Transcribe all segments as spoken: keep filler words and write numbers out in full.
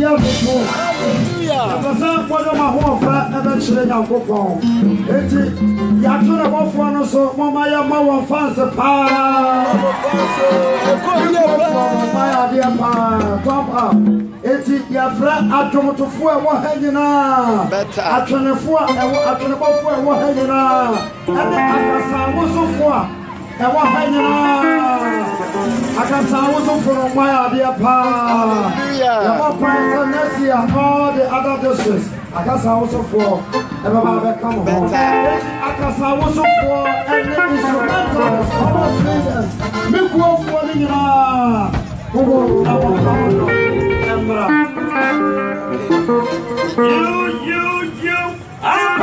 dear before. Hallelujah. What am I home for? Eventually, I'll go home. It's Yatura Mofano, so Mamaya Mawa fans the power. My idea, top up. It's Yafra, I come to four, what hanging on. I turn a four, I turn about four, what hanging on. And I was so far. And what hanging on? I can sound so from my idea, pa. Next year, all the other districts. I can sound so for. Everybody come home. I can sound so for. And the instrumentals, almost leaders. Make one for the you, you, you. I'm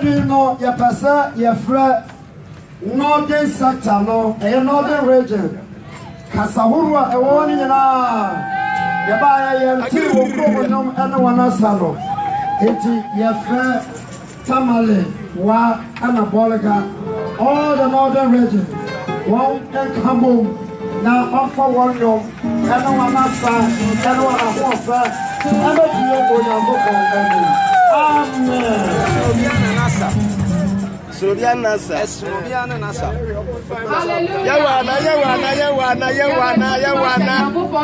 Edwin no ya pasa ya fra northern sector no e northern region kasahurwa e woni nyina ya ba ya yenti wo kromo nyom ene wana salo eti ya fra Tamale wa Anabolika all the northern region one and Kamum na offer one yom ene wana sa ene wana ho fa ene biyo go nyambo ko amen Suriana nasa. Suriana nasa. Hallelujah. Yawana, yawana, yawana, yawana, yawana.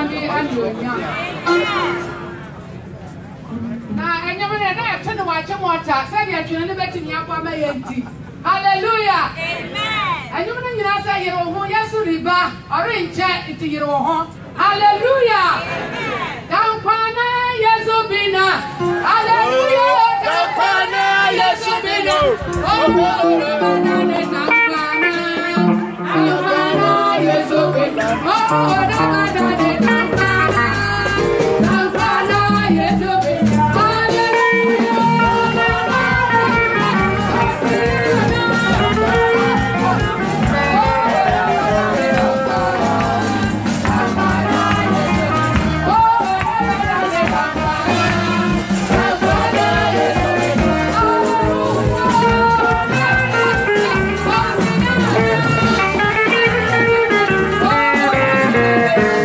Na enyama na na tena wache mota. Sabi atwene ne betimi akwa ma yenti. Hallelujah. Amen. Enyama na nyina sa yero ho yesu riba. Ore nche iti yero ho. Hallelujah. Amen. Dankwana yesu bina. Hallelujah. Dankwana yesu bina. Oh, dankwana yesu bina. Oh, dankwana Yeah.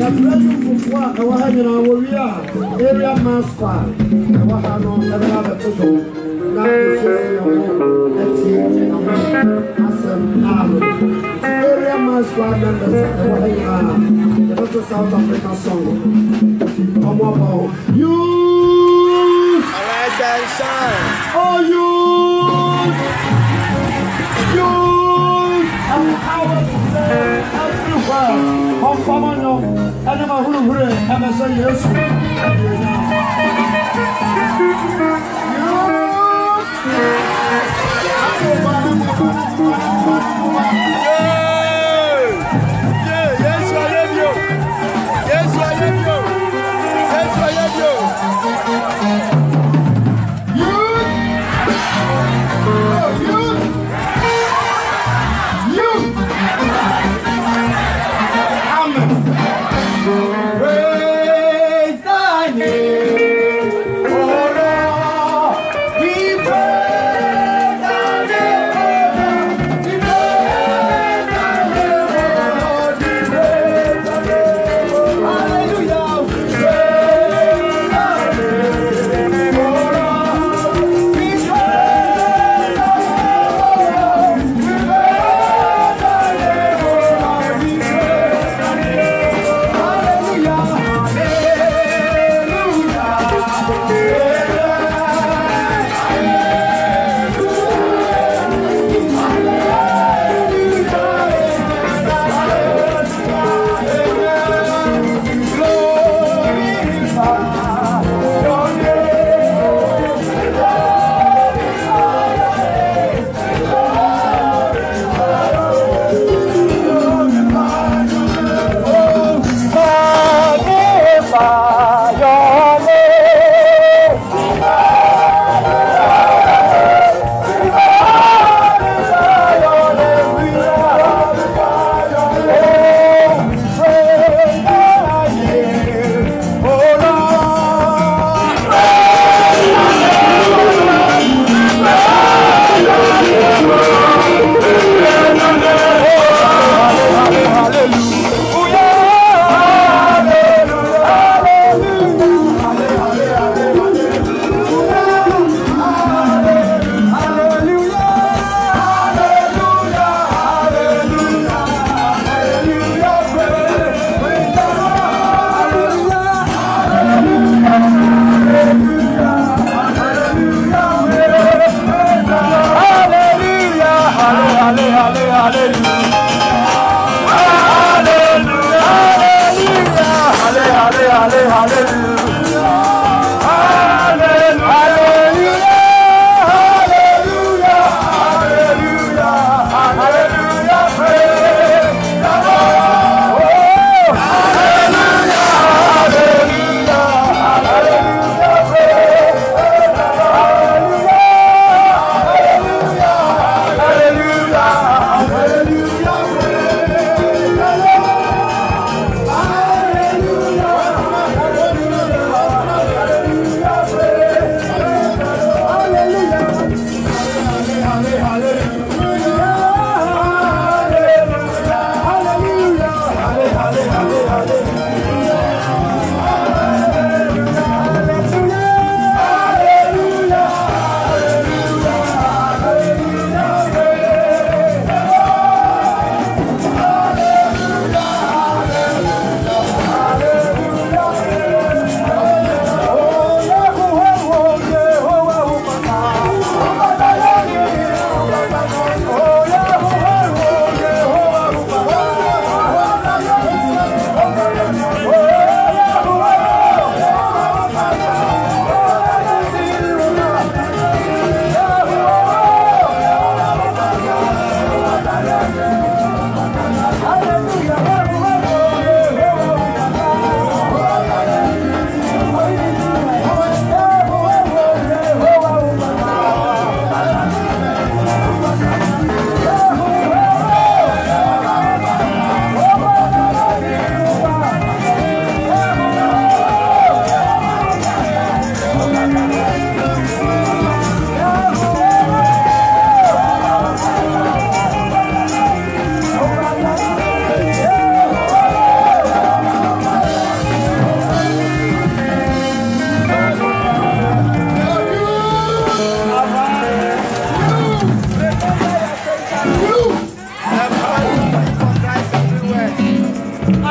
Fufua, I will have you area master. I will have no ever have a total. Now you say, let's see, area master members, I will have you. The South African song. Come on, you. Arise and shine. Oh, you. You. And power to say everywhere. Come, come on, you. And I'm a who hooray, and I say yes. Yes, I am you. Yes, I am you. Yes, I am you. You. You. Praise thy name, O Lord. We praise thy name, we praise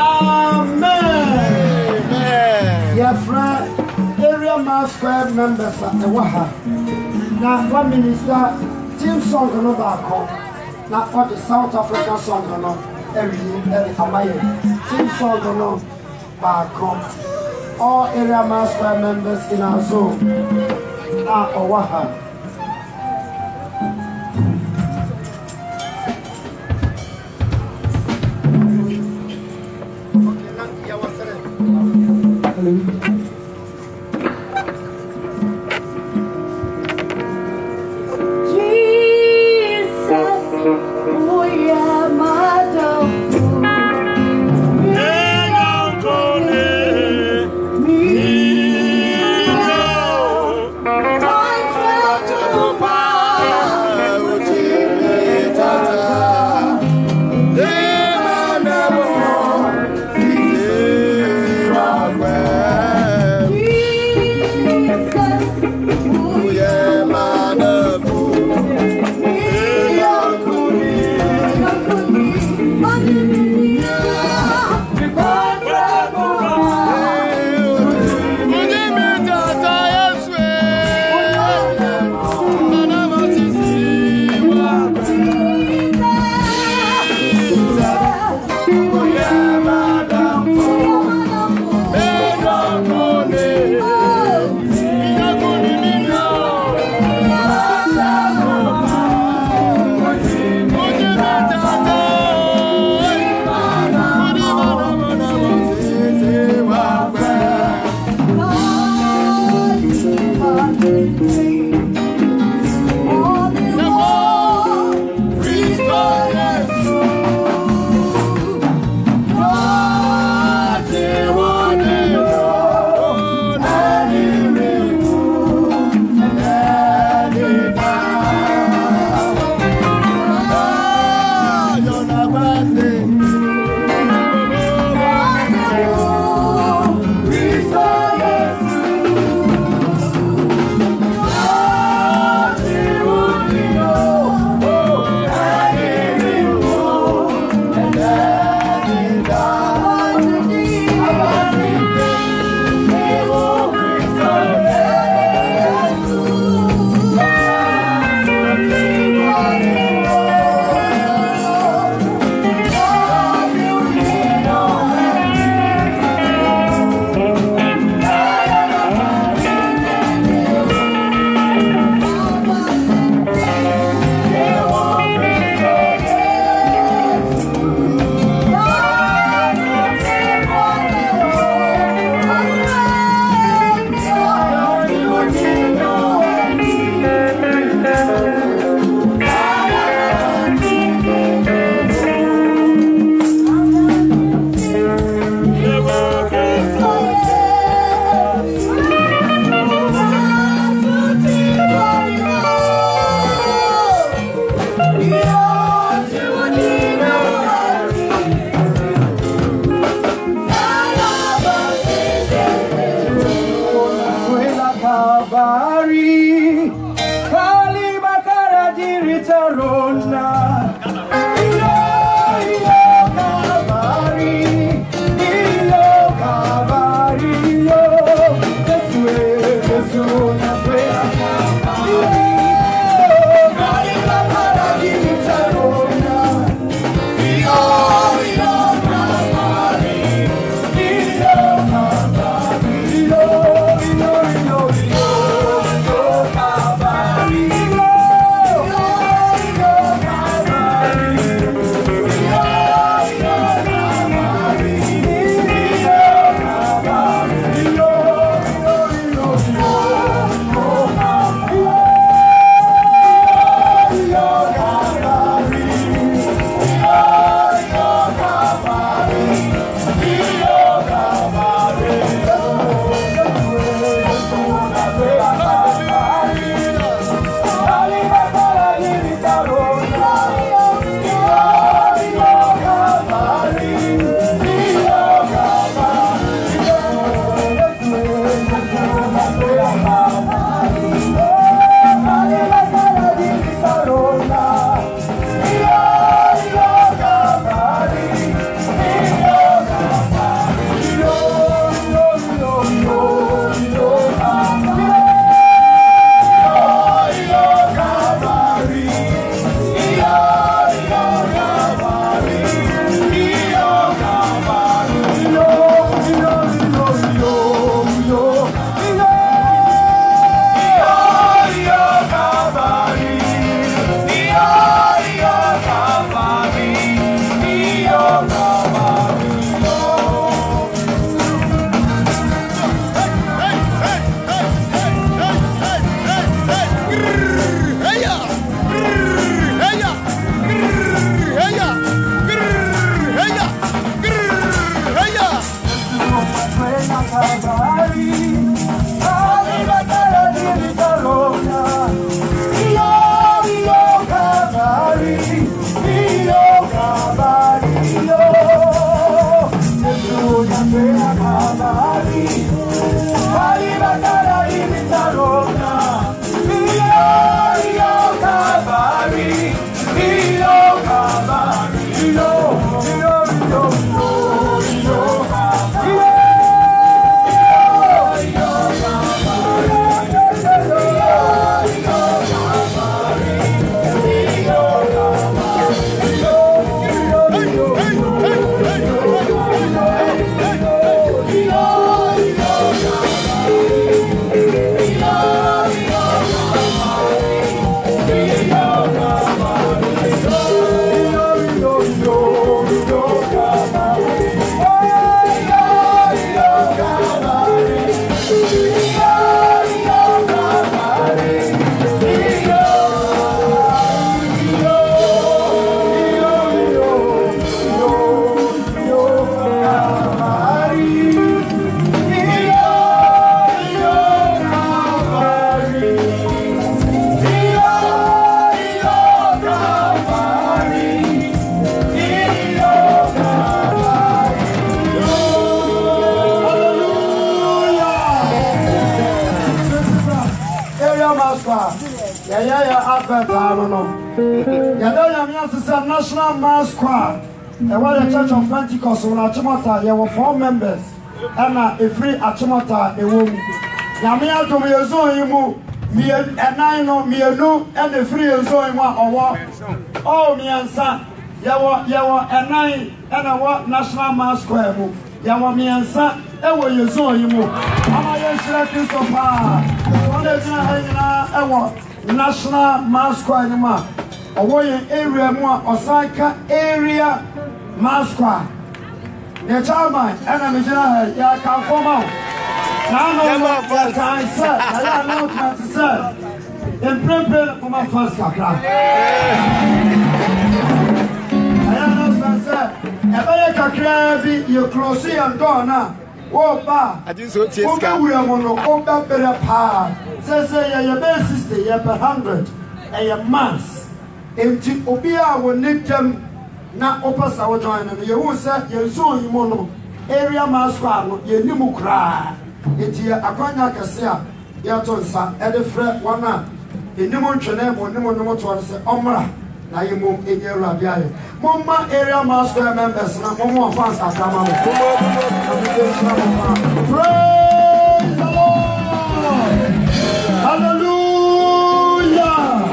Amen. Your friend, area mass square members at the Waha. Now, one minister, team song on the back. Now, what the South African song on every every Amaye. Team song on back. All area mass square members in our zone are Owaha. Jesus, we are my National Mass Choir. And what the Church of Pentecost on Achimota, there were four members, and a free Achimota, a woman. Yamia to me, a zone, me and I know me, a new, and a free zone, one or what? Oh, me and son, Yawa, Yawa, and nine, and a what National Mass Choir. Yawa, me and son, and where you saw you move. Am I a Christopher? One is a National Mass Choir. Owoye area mo Osaka area Mass Choir. The chairman and a major ya can form out. Now no more time sir. I announcement sir. In prepare for my first kakra. I announcement sir. Ebe kakra bi you close and door now. Oh ba. I didn't so cheska. We are mono oba better pa. Say say your best sister ya per hundred. A mass. Enti obia wo netam na opasa wo join no ye hu se ye so yimo no area Mass Choir no ye nimu kra enti akwanya kase a ye to nsa e de frɛ wana enimu ntwene mo nimu no to se omra na ye mom enye Awurade aye momma area Mass Choir members na mommo fans akama mo praise the Lord hallelujah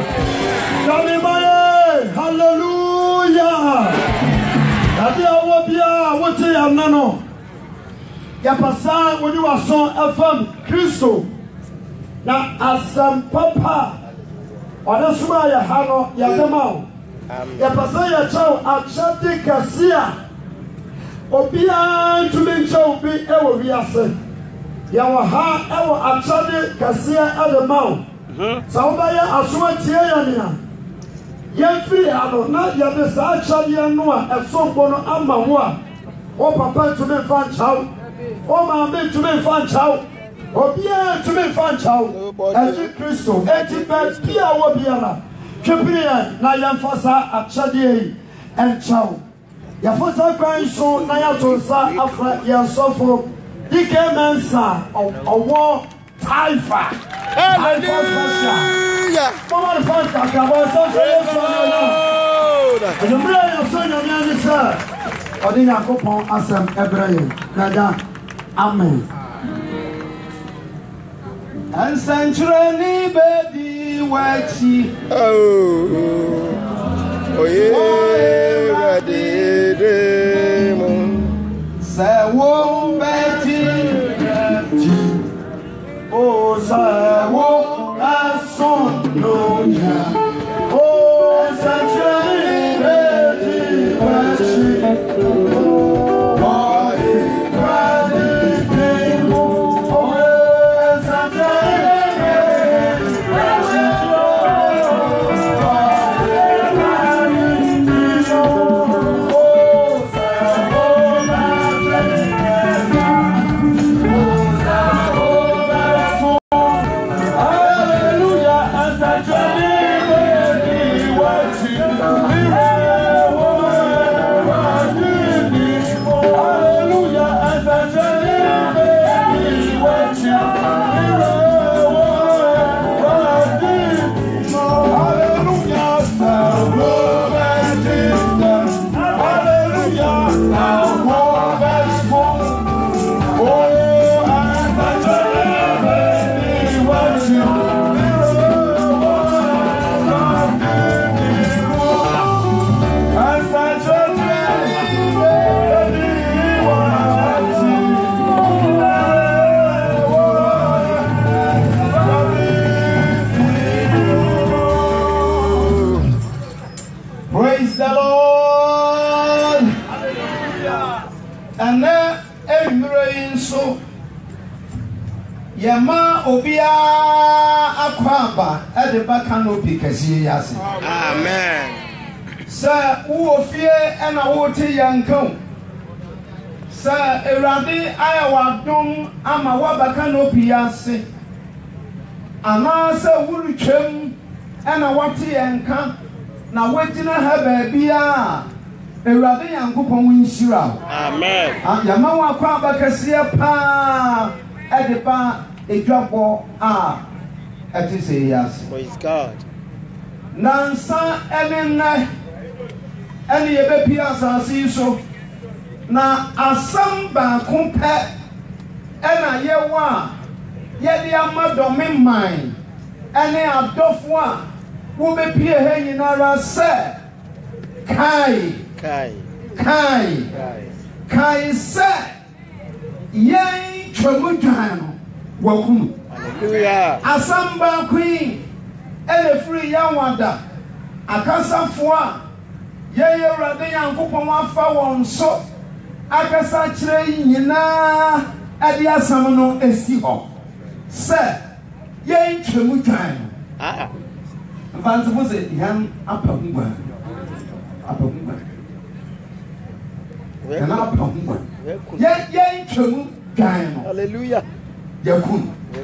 hallelujah. Adia wobia wote amnano. Ya pasa woni wason afam Kristo. Na asam papa. Ona suma ya hano ya demao. Ya pasa ya chao achade kasia. Obia tumi chao bi ewo wiase. Ya wa ha ewo achade kasia ademao. Sa obaya asuma tie ya nia. Yefri ano na ya de sa chade no a esombo no ama ho a o papa tumi fan chao o ma me tumi fan chao obia tumi fan chao e Kristo e ti be bia wo biara twepire na ya mfasa achade en chao ya fosa kwan so na ya to sa afra ya sofo dike mensa owo taifa hallelujah mama the first ka ka so so no no no so no no sir odi yakopon asem ebreye nada amen and sanctuary baby wachi oh oh yeah ready demon say wo beti oh say wo ason no ya oh sanctuary baby wachi Emirain so Yama Obia Aquaba at the back canopy Casias. Amen. Sir, who fear and a water young come. Sir, Eradi, Iowa Dom, Amawaba canopy. And answer would chem and a water and come. Now, waiting to have a beer. Eradi and Coupon Winshira. Amen. Yamawa Quaba Cassia Pa at the bar, a drop ball. Ah, at this yes. Praise God. Nansa and then any a piazza see so. Na asamba compare and a year one. Yet the amadom mine and a doff one will be peer hanging around, sir. Kai, Kai, Kai, Kai, Kai, sir. Yay, Tramujan. Welcome. Hallelujah. Asamba queen and a free young wonder. A casa four. Yay, Radi and Kupama Fawan so. Akasa train yina at the Asamano Estiho. Sir, yay, Tramujan. Ah, Vance was it him up a woman. Up a woman. And up a woman. Yay, yay, Tramujan. hallelujah. Yakun.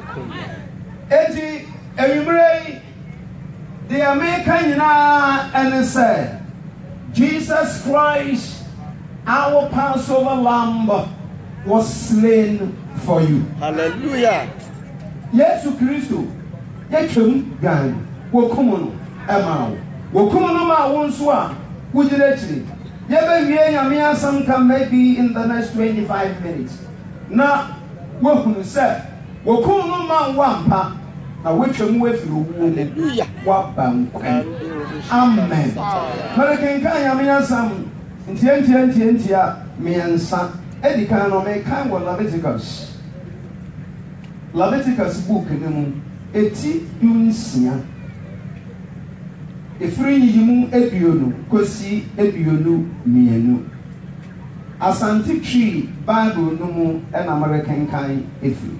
Eti, Emre, the American and said, Jesus Christ, our Passover lamb, was slain for you. Hallelujah. Yes, Christo. Yakum gan. Wokumono, Emma. Wokumono ma wonswa. Would you actually? Yabby, some can maybe in the next twenty-five minutes. Now, Wokum said, Wokumono ma wampa. Now, which you move through. Hallelujah. Wabam. Amen. American Kayamia some. Intia, intia, intia, me and son. Eddie can make kind of Leviticus. Leviticus book in the moon. Eti Unsia. A free yimu ebionu, kosi ebionu mienu. Asante tree Bible no mu and American kind efi.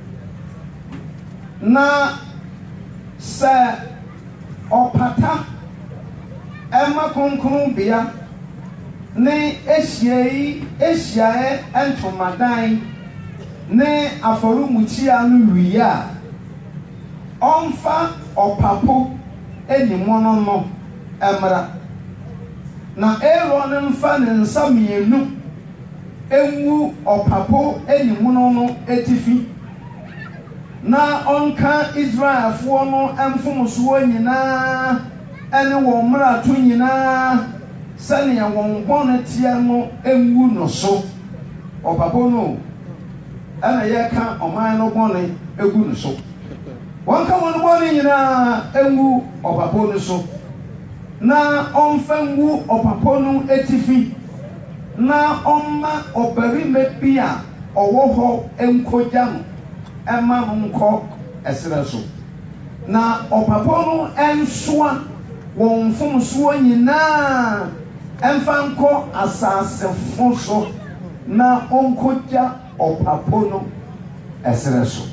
Na se opata Emma konkron bia ne ehyiai ehyiae entomadan ne aforumuchia no wiya onfa opapo enimono no emra na Aaron mfa ne nsa mienu enwu opapo enimono no etifi na onka Israelfo no emfomso nyina ene wo mra to nyina sane ya won bone tia no enwu no so opapo no ana ye ka oman no bone egu no so won ka won bone nyina enwu opapo no so na onfanwu opapo no etifi na omma obarime bia owo ho enkoja no ema nko esere so na opapo no ensoa won fomso nyina emfanko asase fonso na onkoja opapo no esere so.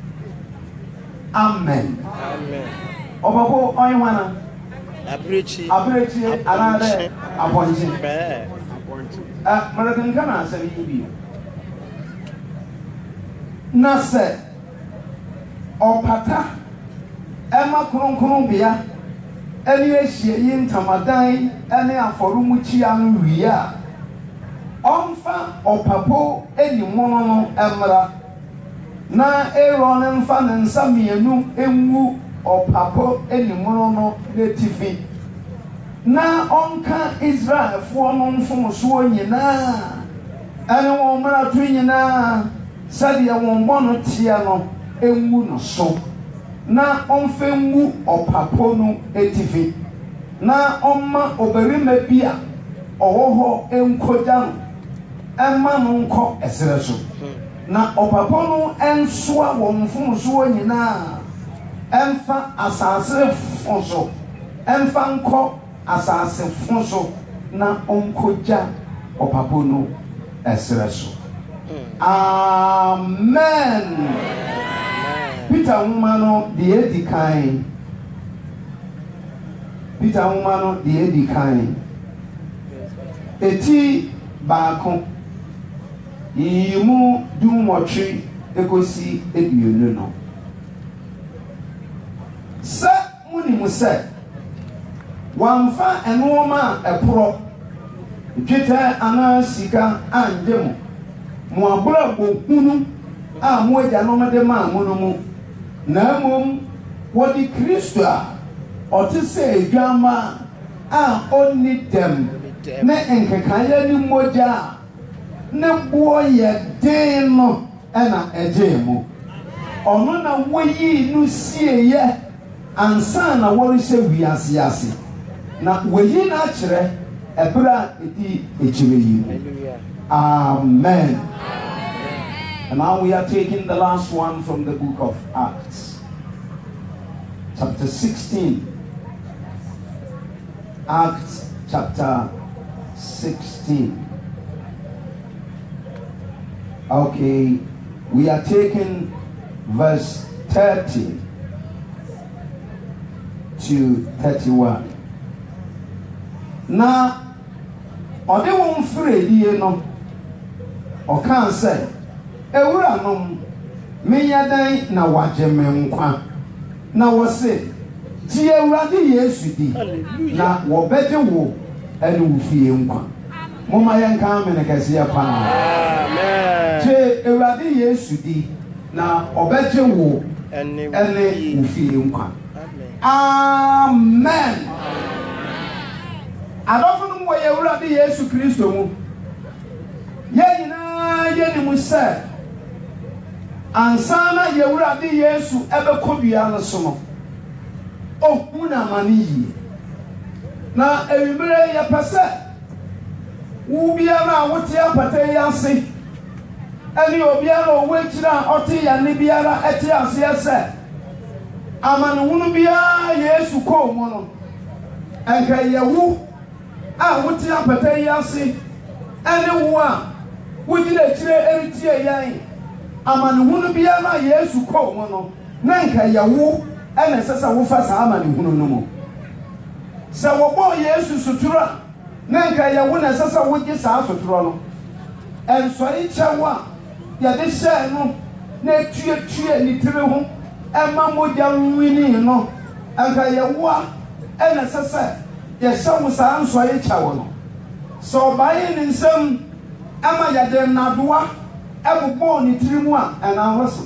Amen. Amen. Opapo oywana Abrechi. abrechi anade aponji Be. ah marakan kana asari bi na se opata ema kronkron bia eni ehie yi ntamadan ene aforumuchi anu wiya onfa opapo eni mono no emra na Aaron mfa ne nsa mienu enwu opapo eni mono no netifi na onka Israelfo no mfomso nyina ene won mara to nyina sade won bono tia no enwu no so na onfenwu opapo no etifi na omma obarima bia owoho enkoja no emma no nko esere so na opapo no ensoa won mfomso nyina emfa asase fonso emfa nko asase fonso na onkoja opapo no esere so. Amen. Peter Umano, the Eddie kind. Peter Umano, the Eddie kind. Eti Bako. Yimu do mochi, Egosi, Edu, no. Sir Munimu said, one fan and woman a pro. Jeta ana sika andemo. Mo abura bokunu a mo eja no mede ma mo no mu. Na mom wodi Kristo a ote se edwama a onni dem. Ne enkekanya ni moja ne bo ye den no na eje mu. Ono na woyi no sieye ansa na wori se wiase ase. Na woyi na kire ebra edi echire yi. Amen. And now we are taking the last one from the book of Acts. Chapter sixteen. Acts chapter sixteen. Okay, we are taking verse thirty to thirty-one. Now, ode won free die no o kan say ewura nom menya dan na waje me nkwa na wo se ti ewurade Yesu di na wo beje wo ene wo fie nkwa moma yen kan me ne kase ya pa amen ti ewurade Yesu di na obeje wo ene wo fie nkwa amen. Adofo no wo ewurade Yesu Kristo mu ye nyina ye ni mu se ansana ye ewurade Yesu ebekọ bia no so no ohu na mani yi na ewimere ye pese wo bia na wote apata yi ase ani obia na owo ekira ote ya ne biara ete ase ese amane hunu bia Yesu ko mo no enka ye wu a wote apata yi ase ene wo a wodi na kire eritie yan amane hunu bia na Yesu ko mo no na enka ye wu ene sesa wo fa sa amane hunu no mo se wo bo Yesu sutura na enka ye wu na sesa wo gi sa sutura no enso yi chewa ya de she no na tue tue ni tire ho ema moja nwini no enka ye wo a ene sesa ye shawo sa anso yi chewa no so baye ni nsem ama ya de nadoa ebubo ni tirimu a ena hoso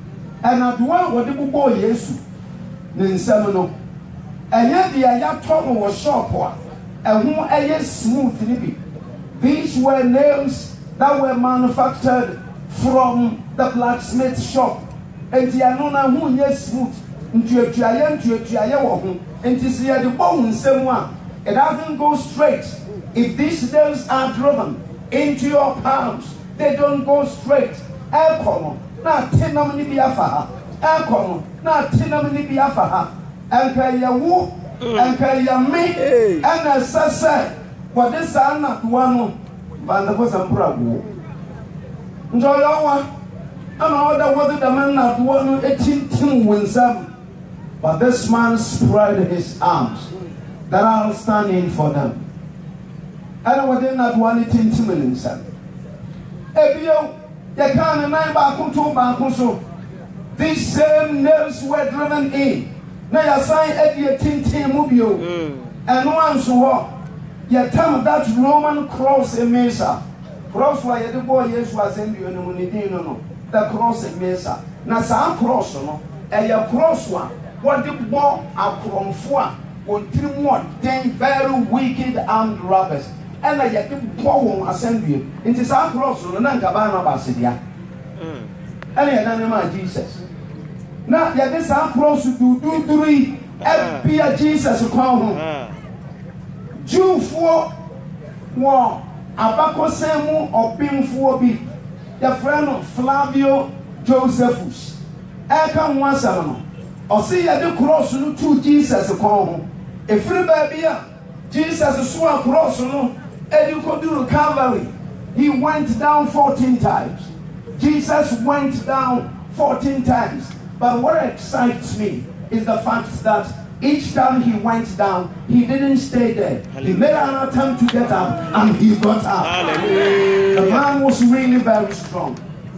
enadoa wo de bubo Yesu ni nsem no enye de ya to no wo shop a ehu eye smooth ni bi. These were nails that were manufactured from the blacksmith shop and the anona hu ye smooth ntuatuaye ntuatuaye wo ho enti se ye de bo nsem a it doesn't go straight. If these nails are driven into your palms, they don't go straight. Ekono na tinam ni bi afa ha. Ekono na tinam ni bi afa ha. Enka ye wo, enka ye me, ena sese what this are not one band of some problem. Enjoy your one. And all that was the man not one eighteen team wins some. But this man spread his arms that I'll stand in for them. And what they not one eighteen team in some. Ebio, they can't nine back to back so. These same nails were driven in. Now you sign eighteen team mobile. And one so you tell that Roman cross in Mesa. Cross why the boy yes was in the no. The cross in Mesa. Now some cross no. And your cross one. What the boy are from four. On three more ten very wicked armed robbers. And I get the boy won't ascend you. It is our cross no Nankabana Basidia. And another Jesus. Now you this our cross to do do three. Be a Jesus call Jew for one abako semu obimfo bi your friend Flavio Josephus e kan wansa no o see ya the cross no to Jesus call ho e free baby a Jesus so a cross no e di ko duru Calvary he went down fourteen times. Jesus went down fourteen times. But what excites me is the fact that each time he went down, he didn't stay there. Hallelujah. He made an attempt to get up and he got up. Hallelujah. The man was really very strong.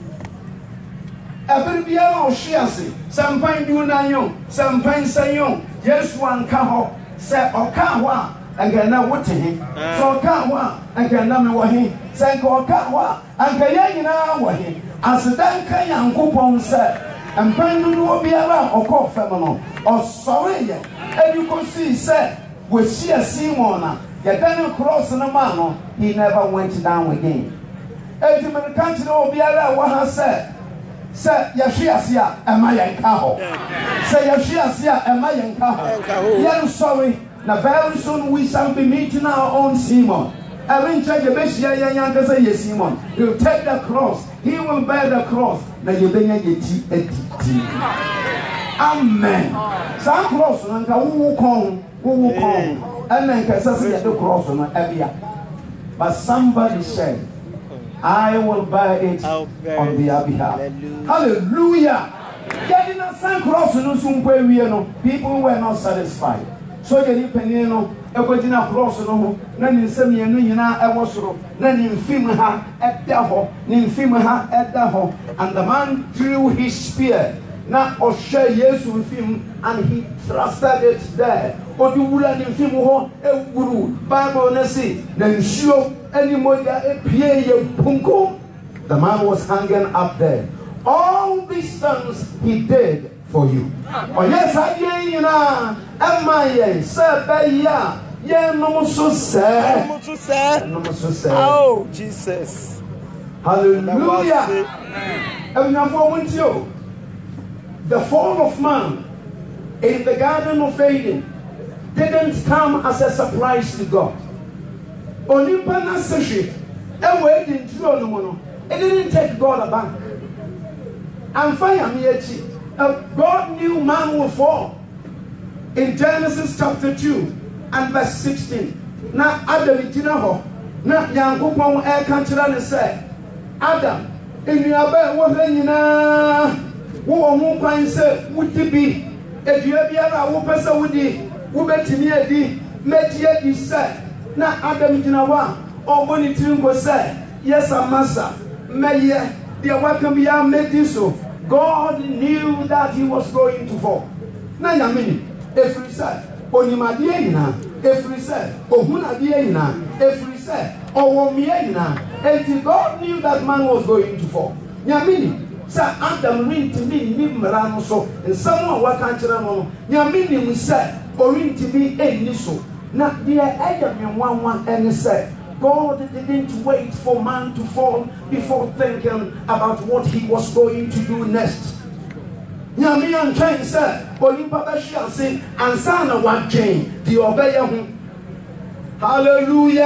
Everybody Shiasi, Sampan Dunayo, Sampan Sayon, yes, one Kaho, Sa Okawa, and Gana Wati, so Kawa, and Ganami Wahi, Sanko Kawa, and Kayana Wahi, as the Dankayan Kupon said. And Brandon will be around or call feminine or sorry. And you could see, said, we see a Simona, Yadana cross in a man, he never went down again. And the country will be around what I said. Say, Yashia, am I a cow? Say, Yashia, am I a cow? Yeah, sorry. Now, very soon we shall be meeting our own Simon. I will check the best young say, Simon. He will take the cross. He will bear the cross. Now you bring a T. Amen. Some cross and who come, who come, and then can say the cross on every year. But somebody said, I will bear it on their behalf. Hallelujah. Getting a sun cross and people were not satisfied. So you penino, a Godina cross no, none in Semia Nina, I was so, none in Fimaha at Daho, Ninfimaha at Daho, and the man threw his spear, not or share years with him, and he thrusted it there. Or you would have Fimuho, a guru, Bible Nessie, then show any more a Pierre Punko. The man was hanging up there. All these things he did for you. Oh yes, I hear you now. Am I sir? Beya, yeah, no so sad. No so sad. No so sad. Oh Jesus, hallelujah. And now for you, the fall of man in the Garden of Eden didn't come as a surprise to God. Olimpa na seshi, and waiting through no one. It didn't take God aback. And fire me a cheat. God knew man would fall. In Genesis chapter two and verse sixteen. Now Adam Jinaho. Now Yankupon air country and said, Adam, in your bed, what then you know? Who won't say, would it be? If you have a whoopers with thee, who bet in here thee, met yet he said, now Adam Jinawa, or when it was said, yes, a master, may ye, dear, welcome be our made this so. God knew that he was going to fall. Now, I mean, if we said, Onimadina, if we said, Ohunadina, if we said, Owomiena, until God knew that man was going to fall. Yamini, Sir Adam ring to me, Nimrano so, and someone what can't know. Yamini, we said, or ring to me, a nisso. Now, dear Adam, one one, and he said, God didn't wait for man to fall before thinking about what he was going to do next. Nyami and Ken said, Olimpa Bashia say, and Sana one chain, the obey him. Hallelujah.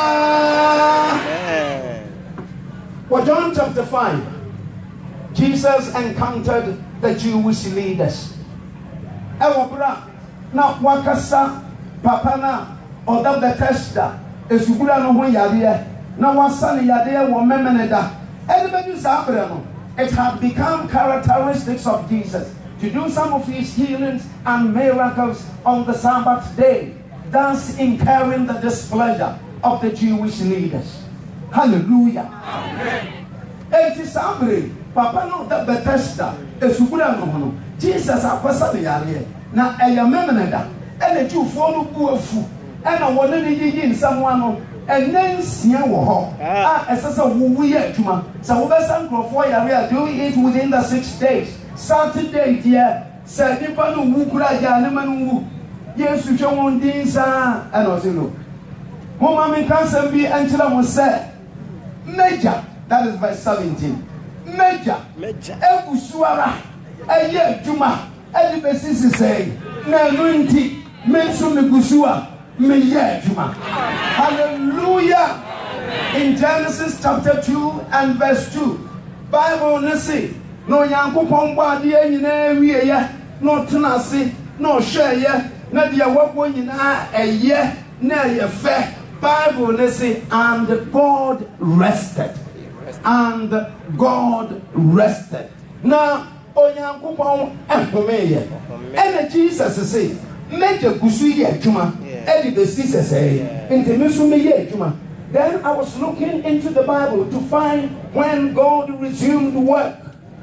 For John chapter five, Jesus encountered the Jewish leaders. Ewobra, na wakasa, papana, or the Bethesda. Esugura no ho yade na wasane yade wo memeneda anybody sabrano. It had become characteristics of Jesus to do some of his healings and miracles on the Sabbath day, thus incurring the displeasure of the Jewish leaders. Hallelujah. Amen. It is sabre papa no the Bethesda esugura no ho Jesus akwasa yade na eya memeneda ene Jewfo no buafu. And I want to in someone and then see ah, as a weird tuma. So, over some for we are doing it within the six days. Saturday, dear, said Nipano Wukura Yanaman, yes, you show on these, and also look. Mama can't be Angela was said, Major, that is verse seventeen. Major, Major, Ebusuara, a year Juma, and the basis say, Naluinti, Mensun Gusua. Hallelujah. In Genesis chapter two and verse two, Bible nasi no yankopon ba de nyina wie ye no tenase no hwe ye na de wabo nyina eye na ye fe Bible they say, and God rested. And God rested. Now, Onyankopon ehomeye. And Jesus say, "Major gusu ye juma." Edi the sister say, "Intimisu me ye juma." Then I was looking into the Bible to find when God resumed work.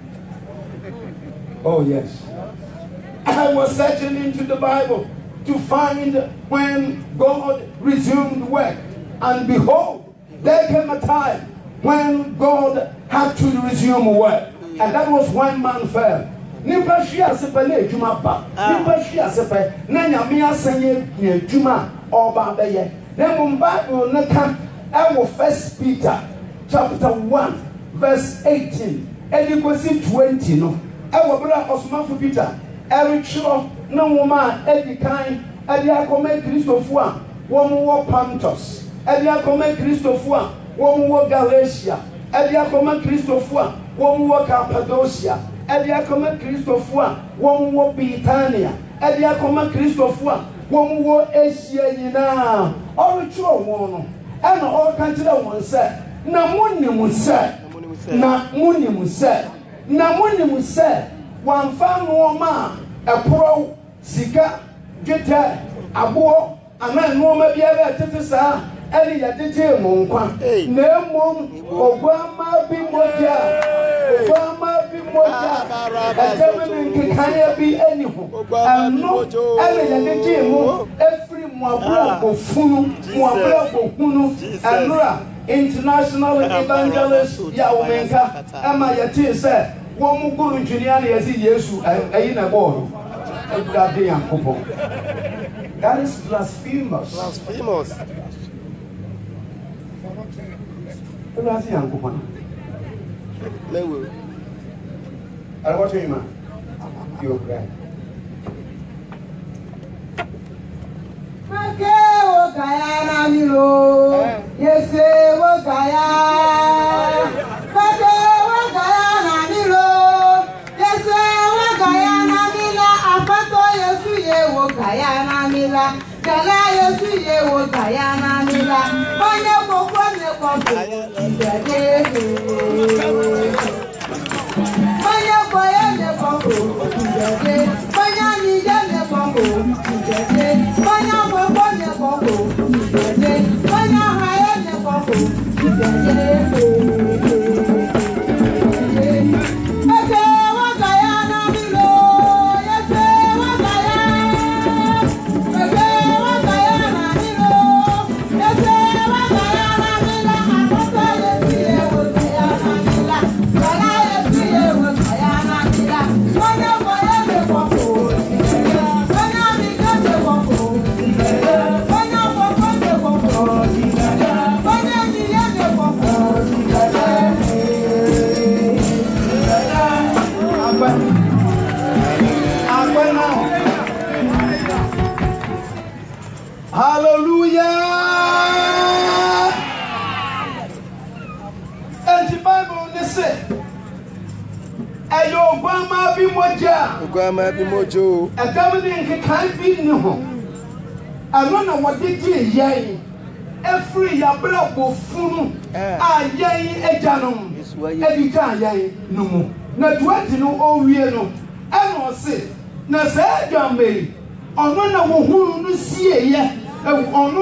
Oh yes. I was searching into the Bible to find when God resumed work. And behold, there came a time when God had to resume work. And that was when man fell. Nimpa shia sepe na ejuma ba. Nimpa shia sepe na nyame asanye ejuma oba beye. Then mun Bible na ka ewo First Peter chapter one verse eighteen. Edi kwesi twenty no. Ewo bra Osmanfo Peter. Eri chiro na woma edi kan edi akoma Christopher a wo mo wo Pantos. Edi akoma Christopher a wo mo wo Galatia. Edi akoma Christopher a wo mo wo Cappadocia. Edi akoma Christopher a wo mo wo Bithynia. Edi akoma Christopher a wo mo wo Asia nyina. Ori chiro wo no. Ena o kan kire won se na munim se na munim se na munim se wan fa no ma eporo sika gete abo ana no ma bia ba tete sa eli ya tete mo nkwa na emom ogwama bi moja ogwama bi moja ajamene nkekanya bi enihu ano eli ya tete mo every mo abro ofunu mo abro ofunu anura international evangelist ya omenka ama ya ti se wo mu guru ntwini ana yesi Yesu ayi na ball egade yankopo. That is blasphemous. Blasphemous. Egade yankopo. Lewo. Ara what you man? You cry. Make wo kaya na mi lo. Yese wo kaya. Make wo kaya na mi lo. Yese wo kaya na mi la. Apato Yesu ye wo kaya na mi la. Gala Yesu ye wo kaya na mi la. Onye kokwo ne kokwo. Ndede. Onye koye ne kokwo. Ndede. Onye ni je ne kokwo. Ndede. Onye kokwo ne kokwo. Ndede. Onye haye ne kokwo. Ndede. Hallelujah. And the Bible they say, "Ayo gwama bi moja." Gwama bi mojo. E gamini nke kan bi ni ho. Ano na wode die yai. Every ya bra bo funu. A yai ejanom. E di kan yai no mu. Na twenty no o wie no. E no se. Na se jambe. Ono na wo hunu no sie ye. So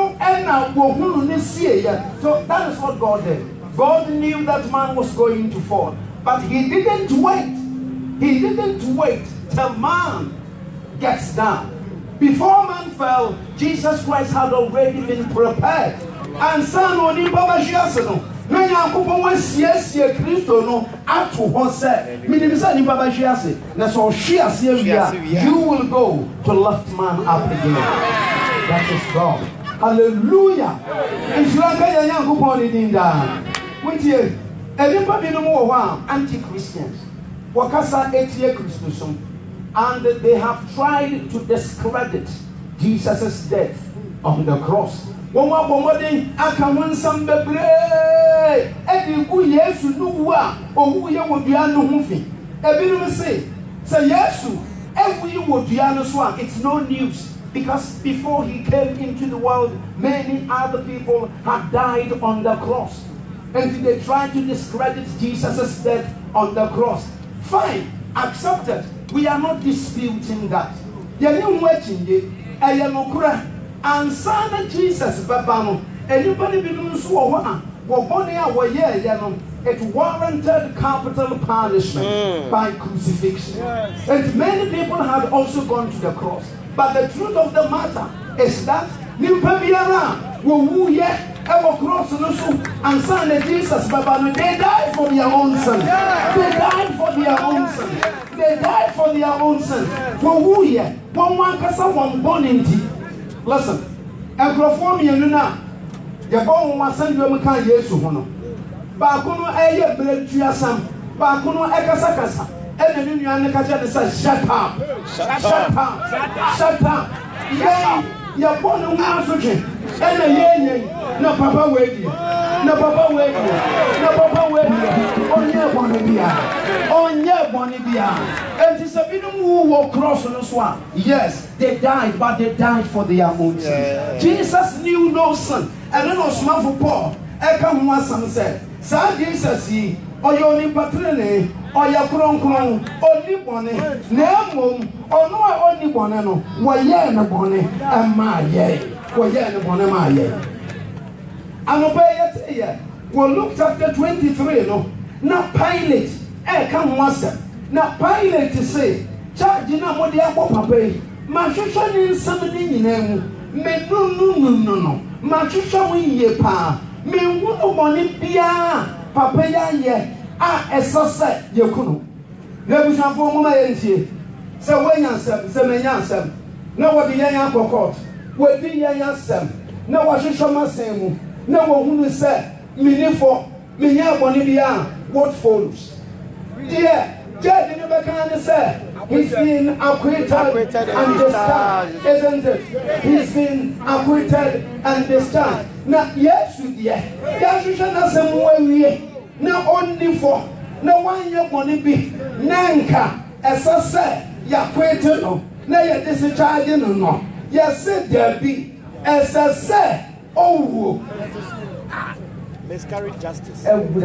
that is what God did. God knew that man was going to fall, but he didn't wait. He didn't wait till man gets down. Before man fell, Jesus Christ had already been prepared. And son oni baba jiaseno. Na Yankopon wasiesie Kristo no ato ho se. Minimisa ni baba jiase. Na so hwiase awia. You will go to lift man up again. That is God. Hallelujah. If you are going to go on in that, which is everybody no more anti-Christians. Wakasa eighty Christus, and they have tried to discredit Jesus' death on the cross. Woma bomode aka wonsam bebre edi ku Yesu nuwa owu ye wodua no ho fi. Ebi no say say Yesu ewu ye wodua no so a it's no news. Because before he came into the world, many other people had died on the cross. And they tried to discredit Jesus' death on the cross. Fine, accepted. We are not disputing that. And son Jesus Babano, anybody belongs to one, it warranted capital punishment mm. by crucifixion. Yes. And many people had also gone to the cross. But the truth of the matter is that Nimpabiara will ever cross and son Jesus Babano, they died for their own sin. They died for their own sin. They died for their own sin. Who ye? One one casa one born into. Listen, and perform you now. Your bone was sent you a kind years to honor. Bakuno eye bread sam. Bakuno ekasakasa. And the new and the catcher says, shut up. Shut up. Shut up. Shut up. Yay, your bone was looking. And a yay, no papa waiting. No papa waiting. No papa waiting. On your bonibia. On your bonibia. And it's a bit who walk across on the swamp. Yes, they died, but they died for their own sin. Yeah. Jesus knew no sin. And then was smart for Paul. I come once and said, Sir Jesus, ye, or your only patrone, or your cron cron, only bonnet, no, or no only bonnet, why ye no bonnet, and my ye, why ye no bonnet, my ye. And obey it, well, look chapter twenty-three, no, not Pilate, I come once. Now Pilate to say, charging up what the apple papa, my children in somebody name, me no no no no no, my children we ye pa, me who money pia, papa ye, ah, a saucer, ye kuno. There was a form of my so when you say, say, me yansem, no what the young court, what the young yansem, no what you show my same, no one who say, me for me ya bonibia, what follows. Yeah. Judge never can say he's been acquitted, acquitted and discharged, isn't it? He's been acquitted and discharged. Now, yes, yeah, yes, you should not say more. Not only for no one your money be Nanka, as I say, you're acquitted, no, now you're discharging, no, yes, there be as I say, oh, miscarriage justice.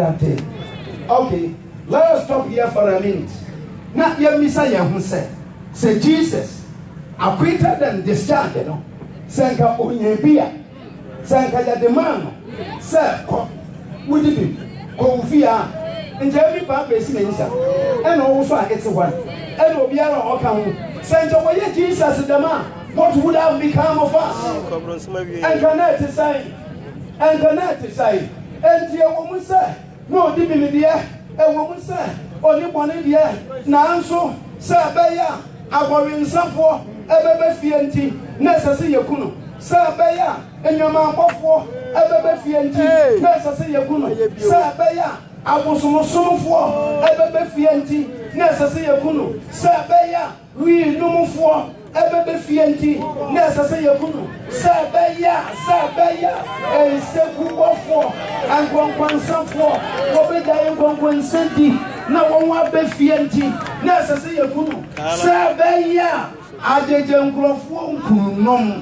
Okay. Let us stop here for a minute. Now, your Messiah who said, say Jesus, acquitted and discharged, you know. Sanka Unyebia, Sanka Yademano, Sir, would it be? Kofia, and every purpose means, and also it's one. And Obiara Okam, Santa Waya Jesus the man, what would have become of us? And cannot say, and cannot say, and your woman say, no, divinity. A woman said, only one in the air. Now, so, Sir Baya, our in some for a baby fianti, necessary Yakuno. Sir Baya, and your man for a baby fianti, necessary Yakuno. Sir Baya, I was so for a baby fianti, necessary Yakuno. Sir Baya, we no for a baby fianti, necessary Yakuno. Sir Baya, Sir Baya, and step for. And one point some for what we die one point centi. Now one more befianti. Necessary a good Sabaya. I did young growth one kunom.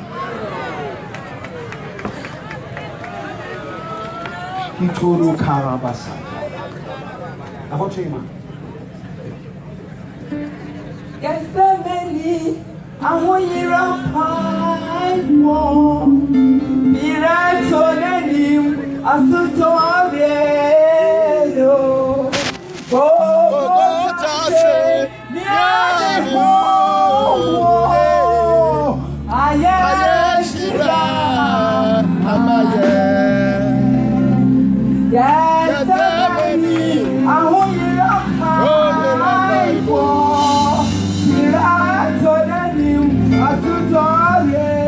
He told you Carabasa. About him. Yes, so many. I want you up high more. Be right so many. Asutoabelo, oh, Tase, Niaho, Ayeshira, Amaye, yes, I want you up high, Mirato, Asutoabelo.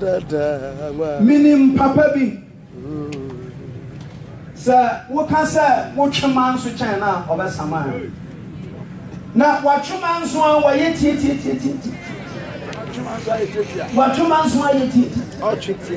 Minim papa bi. Sir, what can say? What your man's with China or Saman? Now, what your man's one way it it it it it. What your man's way it it. Oh,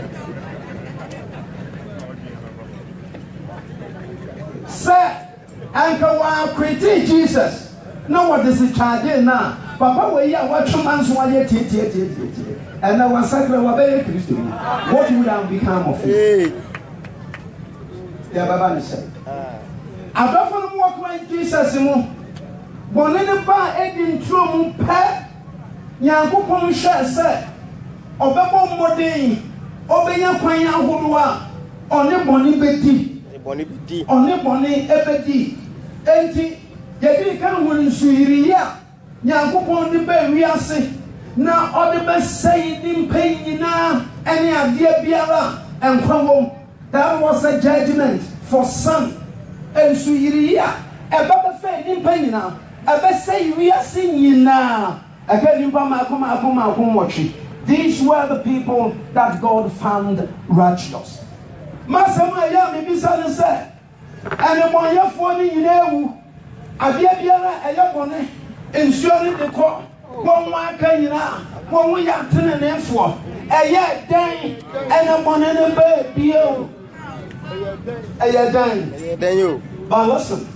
sir, Uncle, I critique Jesus. No, what is the charge now? Papa, we are what your man's way it it it it. And I was sacred of a Christian. What would have become of you? Yeah, Baba said. I don't want to walk like Jesus. One in the bar, Edin Trum, Pet, Yankupon Share said, Obebo Modin, Obeya Quaya Hudua, on the Bonnie Betty, on the Bonnie Ebedi, Enti, Yadi can win Suiria, Yankupon the Bay, we are sick. Now, all the best say in pain now, any idea Biara and Kwamo. That was a judgment for some. And so here, a better faith in pain now. A better say we are singing now. These were the people that God found righteous. Masamaya, maybe son said, and a boy for the you Abia Biara, a young one, ensuring the court. One one can you now, one we are turning in for a year day and a one and a baby. A year day. But listen,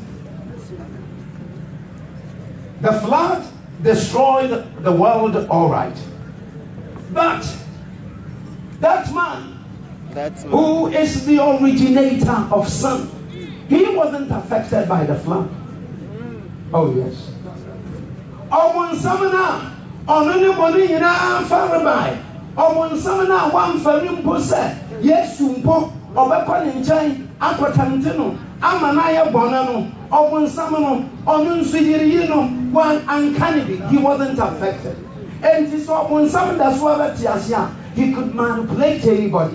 the flood destroyed the world, all right. But that man, That's who is the originator of sin, he wasn't affected by the flood. Oh, yes. Ọmọ nsamina ọ̀nà ní bọ̀dé yìnyín afárá báyìí ọmọ nsamina wà nfẹ̀mí mpọ sẹ̀ Yéṣu mpọ ọbẹ̀kọ ní nkyẹn akọ̀tàntì nù ama n'ayẹ bọ̀nà nù ọmọ nsamina ọ̀nà nso yìnyín nù wà ankanibi. He wasn't affected. And this ọmọ nsamina that's why he could manipulate anybody.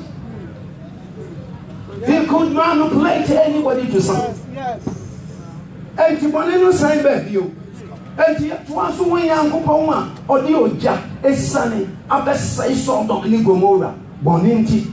He could manipulate anybody to something. And the bọ̀nà nù sàn bẹ́ẹ̀ bí o. And yet, once we young Poma or the old Jack is sunny, I best say so. Don't need Gomorrah, Boninti,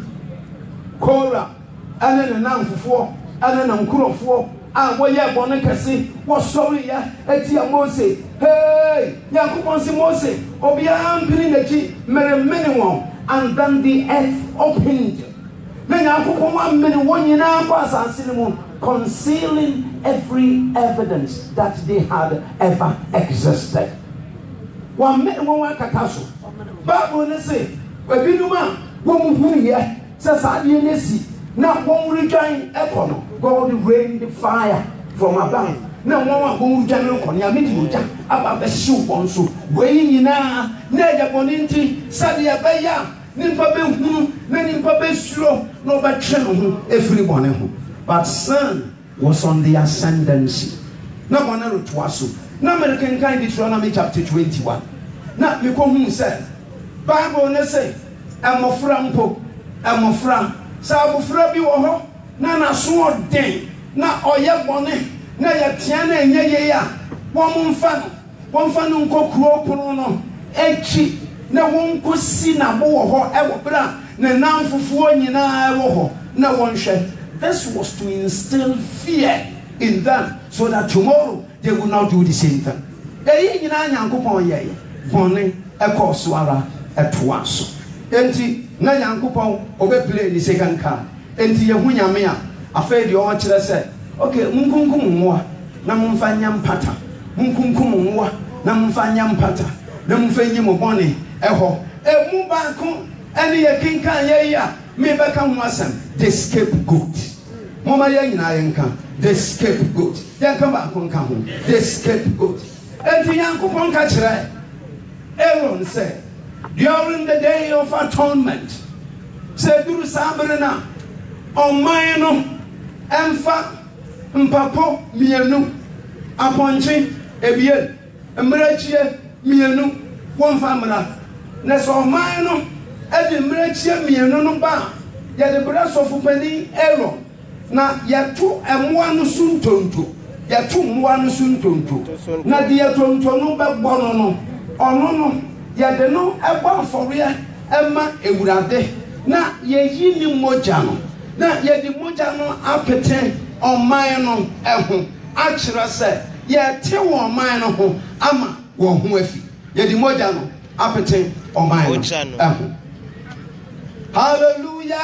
Cora, and then an arm for four, and then an uncle of four. Ah, well, yeah, Bonicasi was sorry, yeah, at your Mose. Hey, Yakuponsi Mose, or beyond Pininachi, Mary Minimum, and then the earth opened. Then Yakupoma many one in our pass and cinnamon. Concealing every evidence that they had ever existed. One minute, one one kataso. Bible ne say, "We be no man, one who here says I didn't see. Now one rejoin echo. God rained fire from above. Now one who rejoin echo. Ya meet you, Abba the shoe on so. Weighing na, Nega Boninti, Sadia Baya, Nimpabe, Nimpabe slow, no but channel everyone. But sin was on the ascendancy. Now, one of the two. Now, American kind Deuteronomy chapter twenty-one. Now, you come who said, Bible, ne say, I'm a frampo, I'm a fram. Sabu Frabi or Nana sword day. Now, or ya bonnet, na ya tiana and ya ya. One fan, one fan unco crow, echi, na one could see na bo or ever bra, na now for four in na no one shed. This was to instill fear in them so that tomorrow they will not do the same thing. They in a young coupon, yea, bonnet, a course, swara, at once. Enti, na young coupon, over play the second card. Enti, a hunya mea, a fair the orchard said, okay, Munkunkumwa, Namufanyam pata, Munkunkumwa, Namufanyam pata, Namufanyam bonnet, eho, a mubakum, and the king can ya, may become wasn't the scapegoat. Mama Yanka, the scapegoat. Then come back on come, the scapegoat. And the young coupon catcher, Aaron said, during the day of atonement, said to Sabrina, on mine, Emfa, Mpapo, Mianu, Aponchi, Ebiel, Emrachia, Mianu, one family. That's all mine, and the Mrachia, Mianu, Ba, yet the brass of Penny, Aaron. Na yatu emwanu suntonto yatu mwanu suntonto na de yatonto no be bono no ono no yade no eba fori Emma ewurade na yeyi ni moja no na ye di moja no apete oman no eho akyerɛ sɛ ye te wo oman no ho ama wo ho afi ye di moja no apete oman no eho. Hallelujah.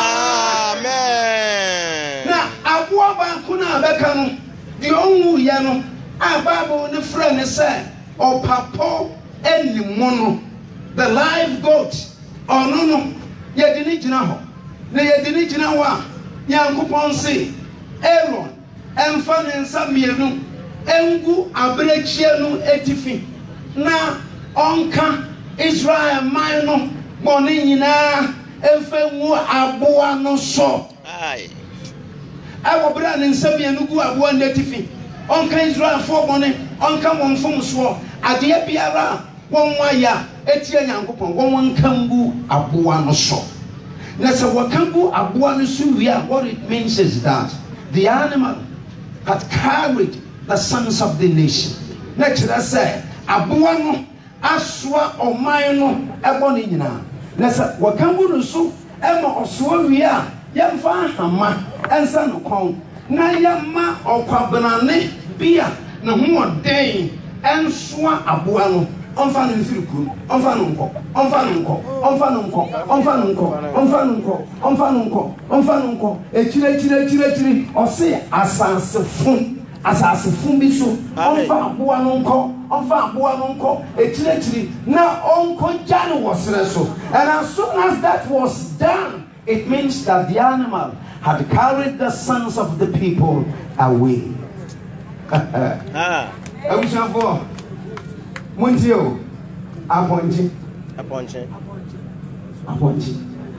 Amen. Na aboa banku na abeka no di onwu ye no a Bible ne frɛ ne sɛ opapo enimo no the live goat ono no ye di ni gyina ho na ye di ni gyina ho a Nyankopɔn se Aaron emfa ne nsa mienu engu abrechie no etifi na onka Israel man no bɔne nyinaa emfa ngu aboa no so ai awo bra ne nsa mienu gu aboa no etifi onka Israel fo bɔne onka wɔn fom so ade biara wɔn waya etie Nyankopɔn wɔn nkambu aboa no so. Na sɛ wakambu aboa no so wi a what it means is that the animal had carried the sons of the nation. Na kyerɛ sɛ aboa no asoa ɔman no ɛbɔ ne nyinaa. Na sɛ wakambu no so ɛma ɔsoa wi a yɛmfa ahama ɛnsa no kɔn na yɛma ɔkwabenane bia ne ho ɔden ɛnsoa aboa no. Onfa no mfiri kuru onfa no nkɔ onfa no nkɔ onfa no nkɔ onfa no nkɔ onfa no nkɔ onfa no nkɔ onfa no nkɔ ekire ekire ekire ekire ɔse asasefo asasefo bi so onfa aboa no nkɔ onfa aboa no nkɔ ekire ekire na onko gya no wɔ sere so. And as soon as that was done, it means that the animal had carried the sons of the people away. Ah, Abushanfo Muntio, Aponji, Aponji, Aponji.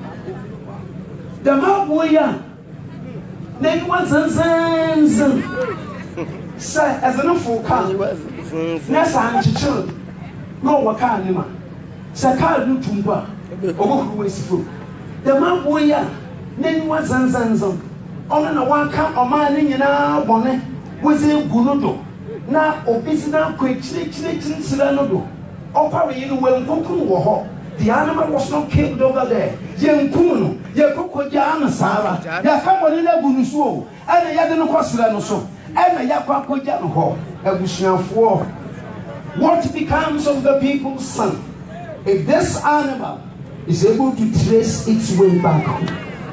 The Mabuya, then was a sense. Say, as an awful car, Nessa and children, no Wakanima, Sakar Nutumba, or who is food. The Mabuya, then was a sense. On a one cup of mining in our bonnet was a gunudo. Na obisina kwechire chire chire siranodo opare yin we nkokun wo ho. The animal was not killed over there. Yenkum no ye kokoja an sara ya kamoni na gunusu o ana ya de no kwasira no so ana ya kwakoja no ho abusuafo. What becomes of the people's son if this animal is able to trace its way back home?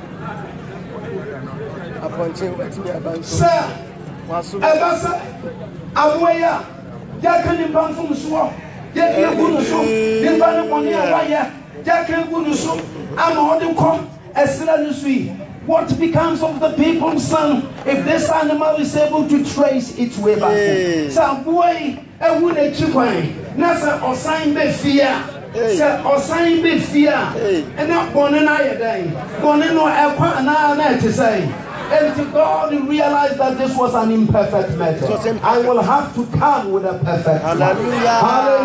Sir, Ebasa Abuya, Jackani Banfum Swa, Jackie Gunuso, Nimbana Monia, Jackie Gunuso, Amodicom, Esranusui. What becomes of the people's son if this animal is able to trace its way back? Sabuay, a wounded chicken, Nasa or sign be fear, or sign be fear, and not Bonanaya day, Bonano Aqua and I to say. And to God realize that this was an imperfect method. I will have to come with a perfect one. Hallelujah.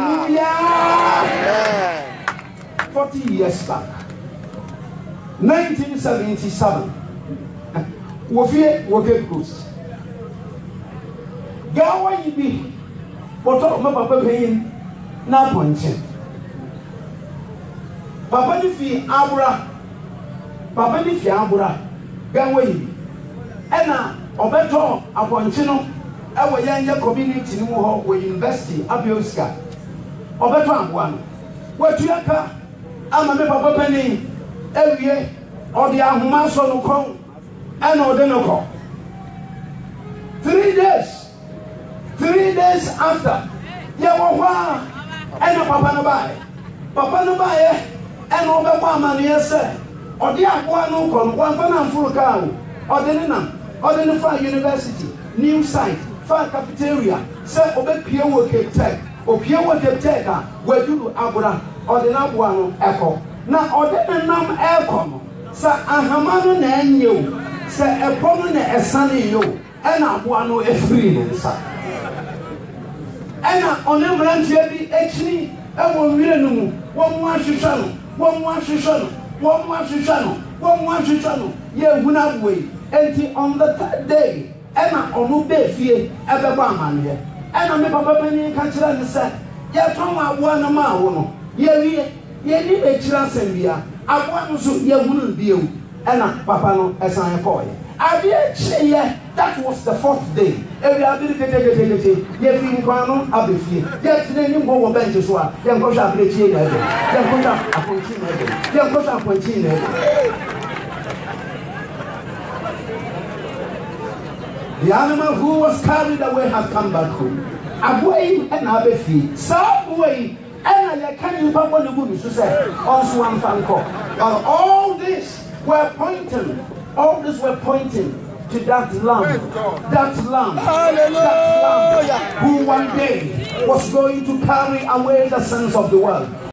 Hallelujah. Forty years back, nineteen seventy-seven. Wofie woke coast. Gawa yibi. Boto ma papa peyin na ponche. Papa ni fi abura. Papa ni fi abura. Gawa yibi. Ena obeto aponche no ewo yanye community ni wo ho university Abioska obeto amboa no watuaka ama me papa pani ewie odi ahoma so no kon ena ode no ko three days three days after ye wo ho ena papa no bae papa no bae ena obekwa amane se odi aboa no ko no wanfa na mfuru ka o ode ni na ode ni fa university new site fa cafeteria se obepie wo Cape Tech opie wo Cape Tech a waduru abura ode na aboa no eko na ode nam eko no sa ahama no na enye o se eko no na esane yo ena aboa no efiri ne nsa ena one mrantie bi ekini ewo nwire no mu wo mu ahwehwa no wo mu ahwehwa no wo mu ahwehwa no wo mu ahwehwa no ye huna boy enti on the third day ena onu be fie ebeba amane ena me papa pani ka kira ne se ye ton aboa no ma wo no ye wie Ye ni e chira sembia. Aboa no so ye hunu bio. Ena papa no esan call. Abia cheye that was the fourth day. Every ability to get it. Ye fi nkwano abefie. Ye tine ni go wo bench so a. Ye nko sha abrechi na ebe. Ye nko sha aponchi na ebe. Ye nko sha aponchi na ebe. The animal who was carried away had come back home. Away and abefi. Subway and I can't papa the good to say also one fan call. All this were pointing, all this were pointing to that lamb, that lamb, that lamb who one day was going to carry away the sins of the world.